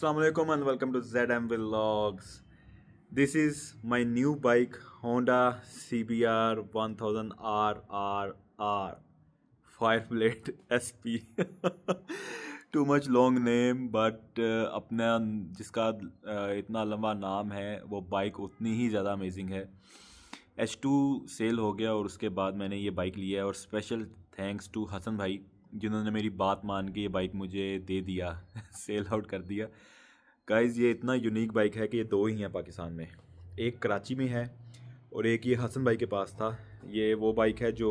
Assalamu alaikum and welcome to ZM Vlogs. This is my new bike Honda CBR 1000 RRR Fireblade SP. Too much long name but अपना जिसका इतना लंबा नाम है वो bike उतनी ही ज़्यादा अमेजिंग है। H2 सेल हो गया और उसके बाद मैंने ये बाइक लिया है और स्पेशल थैंक्स टू हसन भाई जिन्होंने मेरी बात मान के ये बाइक मुझे दे दिया सेल आउट कर दिया। गाइज़ ये इतना यूनिक बाइक है कि ये दो ही हैं पाकिस्तान में, एक कराची में है और एक ये हसन भाई के पास था। ये वो बाइक है जो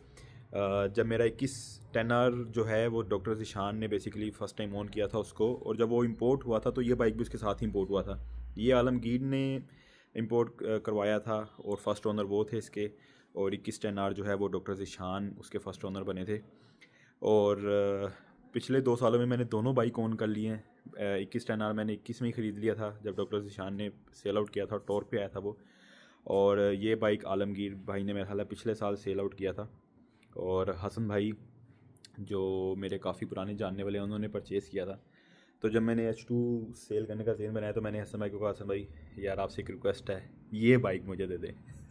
जब मेरा 21 10R जो है वो डॉक्टर ज़ीशान ने बेसिकली फ़र्स्ट टाइम ऑन किया था उसको, और जब वो इंपोर्ट हुआ था तो ये बाइक भी उसके साथ ही इंपोर्ट हुआ था। ये आलमगीर ने इंपोर्ट करवाया था और फर्स्ट ओनर वो थे इसके, और 21 10R जो है वो डॉक्टर ज़ीशान उसके फ़र्स्ट ओनर बने थे। और पिछले 2 सालों में मैंने दोनों बाइक ओन कर लिए हैं। 21 10R मैंने 21 में ही ख़रीद लिया था जब डॉक्टर ज़ीशान ने सेल आउट किया था, टॉर पे आया था वो। और ये बाइक आलमगीर भाई ने मेरा ख्याल है पिछले साल सेल आउट किया था, और हसन भाई जो मेरे काफ़ी पुराने जानने वाले हैं उन्होंने परचेज़ किया था। तो जब मैंने H2 सेल करने का ज़हन बनाया तो मैंने हसन भाई को कहा, हसन भाई यार आपसे एक रिक्वेस्ट है, ये बाइक मुझे दे दें।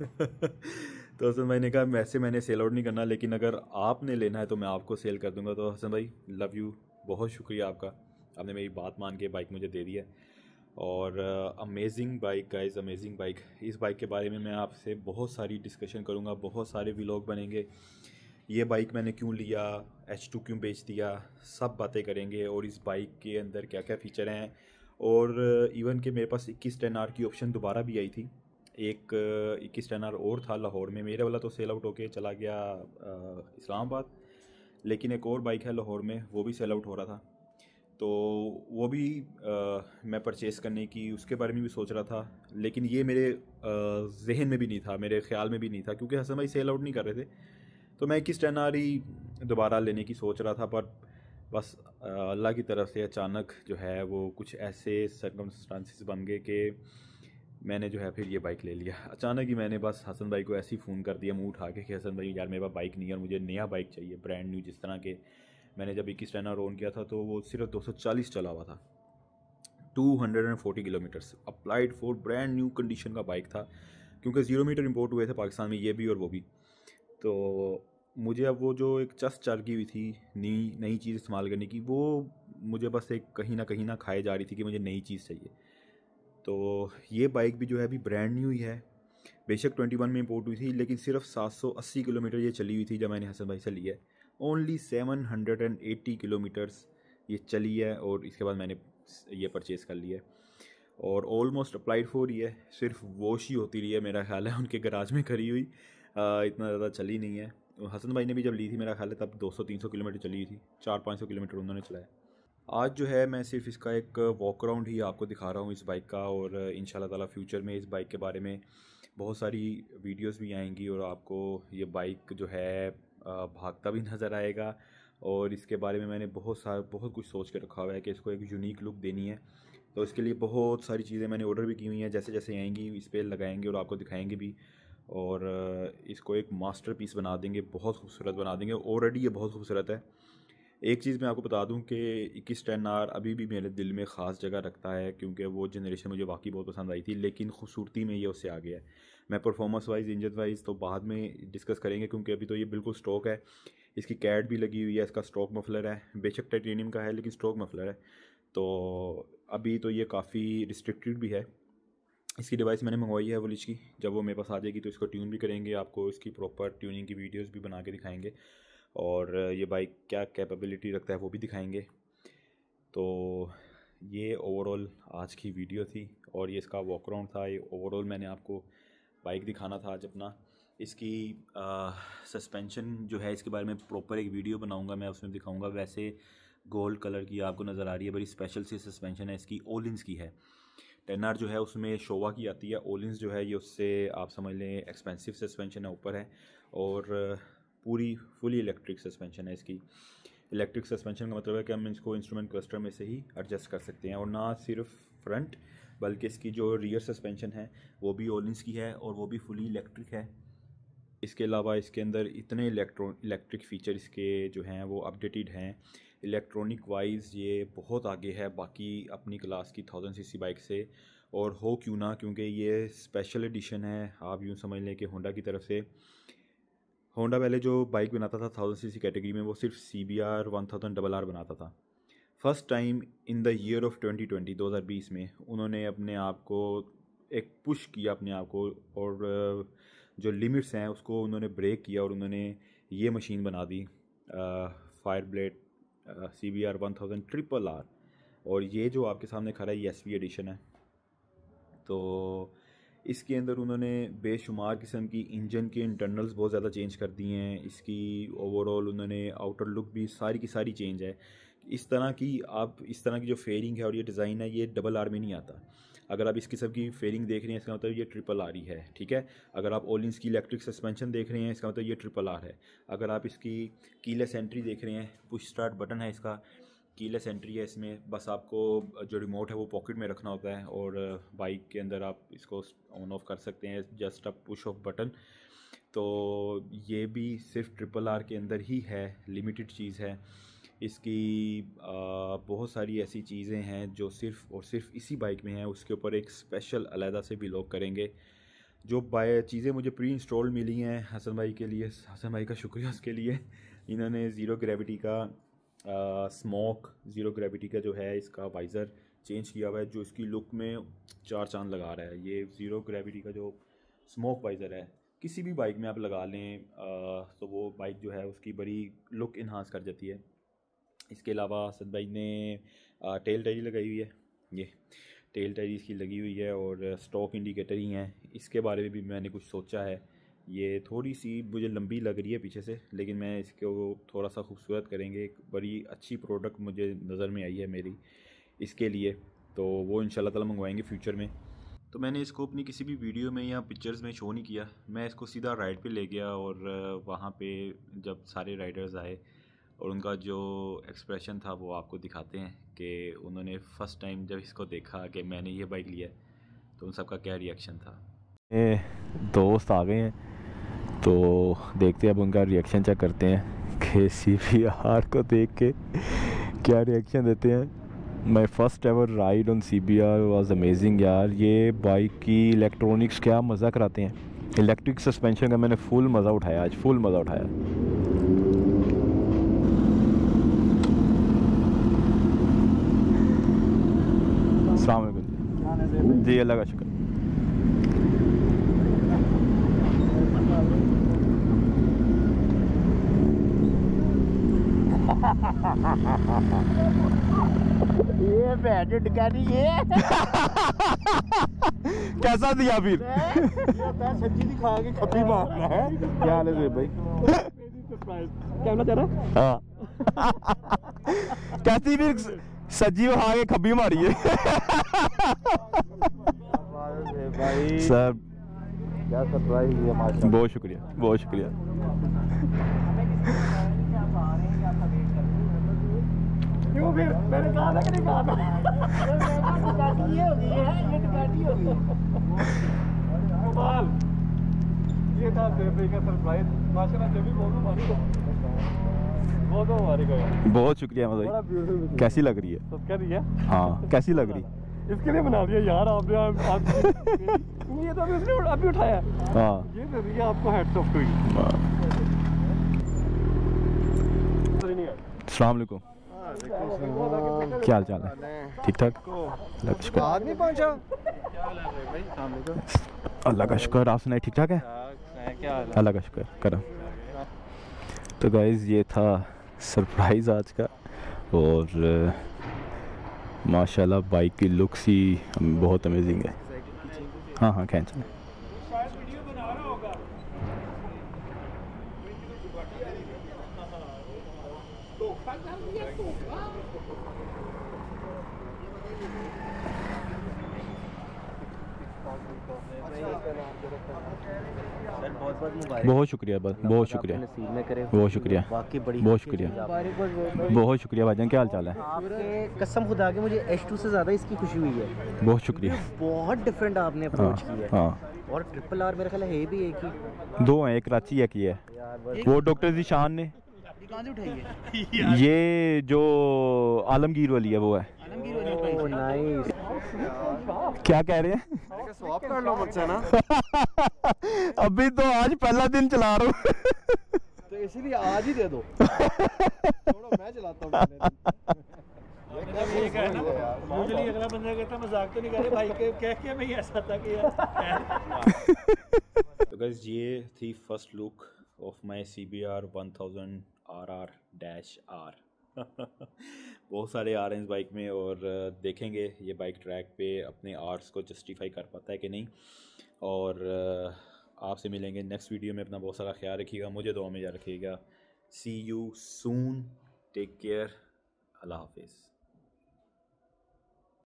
तो हसन भाई ने कहा वैसे मैंने सेल आउट नहीं करना, लेकिन अगर आपने लेना है तो मैं आपको सेल कर दूंगा। तो हसन भाई लव यू, बहुत शुक्रिया आपका, आपने मेरी बात मान के बाइक मुझे दे दिया। और amazing bike guys, amazing bike. इस बाइक के बारे में मैं आपसे बहुत सारी डिस्कशन करूँगा, बहुत सारे व्लॉग बनेंगे। ये बाइक मैंने क्यों लिया, H2 क्यों बेच दिया, सब बातें करेंगे। और इस बाइक के अंदर क्या क्या फ़ीचर हैं, और इवन कि मेरे पास 21 10R की ऑप्शन दोबारा भी आई थी। एक 21 10R और था लाहौर में, मेरे वाला तो सेल आउट होके चला गया इस्लामाबाद, लेकिन एक और बाइक है लाहौर में वो भी सेल आउट हो रहा था। तो वो भी मैं परचेज़ करने की उसके बारे में भी सोच रहा था, लेकिन ये मेरे जहन में भी नहीं था, मेरे ख्याल में भी नहीं था, क्योंकि हसन भाई सेल आउट नहीं कर रहे थे। तो मैं 21 10R ही दोबारा लेने की सोच रहा था, पर बस अल्लाह की तरफ से अचानक जो है वो कुछ ऐसे सर्कमस्टांसिस बन गए कि मैंने जो है फिर ये बाइक ले लिया। अचानक ही मैंने बस हसन भाई को ऐसे ही फ़ोन कर दिया मुंह उठा के कि हसन भाई यार मेरे पास बाइक नहीं है और मुझे नया बाइक चाहिए ब्रांड न्यू। जिस तरह के मैंने जब 21 10R ऑन किया था तो वो सिर्फ 240 चला हुआ था, 240 kilometres, applied for brand new condition का बाइक था, क्योंकि 0 मीटर इंपोर्ट हुए थे पाकिस्तान में, ये भी और वो भी। तो मुझे अब वो जो एक चस्प चढ़ गई हुई थी नई नई चीज़ इस्तेमाल करने की, वो मुझे बस एक कहीं ना खाए जा रही थी कि मुझे नई चीज़ चाहिए। तो ये बाइक भी जो है अभी ब्रांड न्यू ही है, बेशक 21 में इंपोर्ट हुई थी, लेकिन सिर्फ 780 किलोमीटर ये चली हुई थी जब मैंने हसन भाई से लिया है। ओनली 780 किलोमीटर्स ये चली है, और इसके बाद मैंने ये परचेज़ कर लिया है। और ऑलमोस्ट अप्लाइड फॉर ही है, सिर्फ वॉश ही होती रही है मेरा ख्याल है उनके गराज में करी हुई, इतना ज़्यादा चली नहीं है। हसन भाई ने भी जब ली थी मेरा ख्याल है तब 200-300 किलोमीटर चली हुई थी, 400-500 किलोमीटर उन्होंने चलाया। आज जो है मैं सिर्फ इसका एक वॉक अराउंड ही आपको दिखा रहा हूँ इस बाइक का, और इंशाल्लाह ताला फ्यूचर में इस बाइक के बारे में बहुत सारी वीडियोस भी आएंगी, और आपको ये बाइक जो है भागता भी नज़र आएगा। और इसके बारे में मैंने बहुत कुछ सोच के रखा हुआ है कि इसको एक यूनिक लुक देनी है। तो इसके लिए बहुत सारी चीज़ें मैंने ऑर्डर भी की हुई हैं, जैसे जैसे आएंगी इस पर लगाएंगे और आपको दिखाएंगे भी, और इसको एक मास्टरपीस बना देंगे, बहुत खूबसूरत बना देंगे। ऑलरेडी ये बहुत खूबसूरत है। एक चीज़ मैं आपको बता दूं कि 21 10R अभी भी मेरे दिल में ख़ास जगह रखता है, क्योंकि वो जनरेशन मुझे वाकई बहुत पसंद आई थी, लेकिन खूबसूरती में ये उससे आ गया है। मैं परफॉर्मेंस वाइज इंजन वाइज तो बाद में डिस्कस करेंगे, क्योंकि अभी तो ये बिल्कुल स्टॉक है। इसकी कैट भी लगी हुई है, इसका स्टॉक मफलर है, बेशक टाइटेनियम का है लेकिन स्टॉक मफलर है। तो अभी तो ये काफ़ी रिस्ट्रिक्टेड भी है। इसकी डिवाइस मैंने मंगवाई है वोलिच की, जब वो मेरे पास आ जाएगी तो इसको ट्यून भी करेंगे, आपको इसकी प्रॉपर ट्यूनिंग की वीडियोस भी बना के दिखाएंगे, और ये बाइक क्या कैपेबिलिटी रखता है वो भी दिखाएंगे। तो ये ओवरऑल आज की वीडियो थी, और ये इसका वॉक अराउंड था। ये ओवरऑल मैंने आपको बाइक दिखाना था आज अपना। इसकी सस्पेंशन जो है इसके बारे में प्रॉपर एक वीडियो बनाऊंगा, मैं उसमें दिखाऊंगा। वैसे गोल्ड कलर की आपको नज़र आ रही है, बड़ी स्पेशल सी सस्पेंशन है इसकी, ओलिंस की है। 10R जो है उसमें शोवा की आती है, ओलिंस जो है ये उससे आप समझ लें एक्सपेंसिव सस्पेंशन है, ऊपर है, और पूरी फुली इलेक्ट्रिक सस्पेंशन है इसकी। इलेक्ट्रिक सस्पेंशन का मतलब है कि हम इसको इंस्ट्रूमेंट क्लस्टर में से ही एडजस्ट कर सकते हैं, और ना सिर्फ फ्रंट बल्कि इसकी जो रियर सस्पेंशन है वो भी ओलिंस की है, और वो भी फुली इलेक्ट्रिक है। इसके अलावा इसके अंदर इतने इलेक्ट्रिक फ़ीचर इसके जो हैं वो अपडेटेड हैं। इलेक्ट्रॉनिक वाइज ये बहुत आगे है बाकी अपनी क्लास की 1000 सीसी बाइक से, और हो क्यों ना, क्योंकि ये स्पेशल एडिशन है। आप यूँ समझ लें कि होंडा की तरफ से, होंडा पहले जो बाइक बनाता था 1000 सीसी कैटेगरी में, वो सिर्फ CBR 1000RR बनाता था। First time in the year of 2020 में उन्होंने अपने आप को एक पुश किया अपने आप को, और जो लिमिट्स हैं उसको उन्होंने ब्रेक किया और उन्होंने ये मशीन बना दी फायर ब्लेड CBR 1000RR। और ये जो आपके सामने खड़ा है ये SV एडिशन है। तो इसके अंदर उन्होंने बेशुमार किस्म की इंजन के इंटरनल्स बहुत ज़्यादा चेंज कर दिए हैं। इसकी ओवरऑल उन्होंने आउटर लुक भी सारी की सारी चेंज है। इस तरह की जो फेयरिंग है और ये डिज़ाइन है ये RR में नहीं आता। अगर आप इस किस्म की फेयरिंग देख रहे हैं इसका मतलब ये RRR ही है, ठीक है। अगर आप ओलिंस की इलेक्ट्रिक सस्पेंशन देख रहे हैं इसका मतलब ये RRR है। अगर आप इसकी कीलेस एंट्री देख रहे हैं, पुश स्टार्ट बटन है इसका, कीलेस एंट्री है इसमें, बस आपको जो रिमोट है वो पॉकेट में रखना होता है और बाइक के अंदर आप इसको ऑन ऑफ कर सकते हैं, just a push of button. तो ये भी सिर्फ RRR के अंदर ही है, लिमिटेड चीज़ है। इसकी बहुत सारी ऐसी चीज़ें हैं जो सिर्फ़ और सिर्फ इसी बाइक में है। उसके ऊपर एक स्पेशल अलहदा से व्लॉग करेंगे। जो चीज़ें मुझे प्री इंस्टॉल मिली हैं हसन भाई के लिए, हसन भाई का शुक्रिया उसके लिए। इन्होंने ज़ीरो ग्रेविटी का ज़ीरो ग्रेविटी का जो है इसका वाइज़र चेंज किया हुआ है, जो इसकी लुक में 4 चांद लगा रहा है। ये ज़ीरो ग्रेविटी का जो स्मोक वाइज़र है किसी भी बाइक में आप लगा लें तो वो बाइक जो है उसकी बड़ी लुक इन्हांस कर जाती है। इसके अलावा हसन भाई ने टेल टायरी लगाई हुई है, ये टेल टायरी इसकी लगी हुई है और स्टॉक इंडिकेटर ही हैं। इसके बारे में भी मैंने कुछ सोचा है। ये थोड़ी सी मुझे लंबी लग रही है पीछे से, लेकिन मैं इसको थोड़ा सा खूबसूरत करेंगे। एक बड़ी अच्छी प्रोडक्ट मुझे नज़र में आई है मेरी इसके लिए, तो वो इंशाल्लाह ताला मंगवाएंगे फ्यूचर में। तो मैंने इसको अपनी किसी भी वीडियो में या पिक्चर्स में शो नहीं किया। मैं इसको सीधा राइड पे ले गया और वहाँ पे जब सारे राइडर्स आए और उनका जो एक्सप्रेशन था वो आपको दिखाते हैं कि उन्होंने फ़र्स्ट टाइम जब इसको देखा कि मैंने ये बाइक लिया है तो उन सबका क्या रिएक्शन था। दोस्त आ गए हैं तो देखते हैं अब उनका रिएक्शन चेक करते हैं कि CBR को देख के क्या रिएक्शन देते हैं। My first ever ride on CBR was amazing यार। ये बाइक की इलेक्ट्रॉनिक्स क्या मज़ा कराते हैं। इलेक्ट्रिक सस्पेंशन का मैंने फुल मज़ा उठाया, आज फुल मज़ा उठाया। अस्सलाम वालेकुम जी, अल्लाह का शुक्र। ये बैठ डकारी ये कैसा दिया फिर? सच्ची दिखा के खपी मारना है। क्या हाल है भाई? कैमरा चल रहा है? कैसी फिर सज्जी में खा के खब्बी मारी है भाई सर। क्या सरप्राइज है माशाल्लाह। बहुत शुक्रिया, बहुत शुक्रिया। क्यों फिर मैंने कहा था कि नहीं कहा था? ये होगी है, ये डकाटी होगी। कमाल, ये था बेबी का सरप्राइज माशाल्लाह। जब भी बोलूं मारी को बहुत हमारी गया। बहुत शुक्रिया मतलब। कैसी लग रही है? सब कह रही है हाँ, कैसी लग रही? इसके लिए बना दिया यार आपने। आप ये तो अभी उसने अभी उठाया। हाँ, ये दे रही है आपको हेड्स ऑफ हुई। अस्सलाम वालेकुम। क्या हाल चाल है? ठीक ठाक? आज नहीं पहुंचा? अल्लाह का शुक्र। आप सुनाए ठीक ठाक है? अल्लाह का शुक्र करम। तो गाइज़ ये था सरप्राइज़ आज का, और माशाल्लाह बाइक की लुक्स ही बहुत अमेजिंग है। हाँ हाँ खींच लें। बहुत शुक्रिया, बस बहुत शुक्रिया, बहुत शुक्रिया, बहुत शुक्रिया, बहुत शुक्रिया भाईजान। क्या हाल चाल है? आपके कसम खुदा के मुझे H2 से ज़्यादा इसकी खुशी हुई है। बहुत शुक्रिया। बहुत डिफरेंट आपने अप्रोच हाँ, की है। हाँ। और RRR मेरे ख्याल है भी एक ही, 2 हैं, एक कराची एक ही है। वो डॉक्टर ज़ीशान ने ये कहाँ से उठाई है? ये जो आलमगीर वाली है वो है। आलमगीर वाली उठाई है। नाइस। क्या कह रहे हैं? स्वैप कर लो मुझसे ना। अभी तो आज पहला दिन चला रहा हूँ। तो इसीलिए आज ही दे दो। थोड़ा मैं चलाता हूँ। यूजुअली अगला बंदा कहता मजाक तो नहीं कर रहे भाई के कह के मैं ऐसा था कि तो गाइस ये थी first look of my CBR 1000 RR-R। बहुत सारे आ रहे हैं इस बाइक में और देखेंगे ये बाइक ट्रैक पे अपने आर्ट्स को जस्टिफाई कर पाता है कि नहीं। और आपसे मिलेंगे नेक्स्ट वीडियो में। अपना बहुत सारा ख्याल रखिएगा, मुझे दुआ में याद रखिएगा। See you soon, take care, अल्लाह हाफिज़।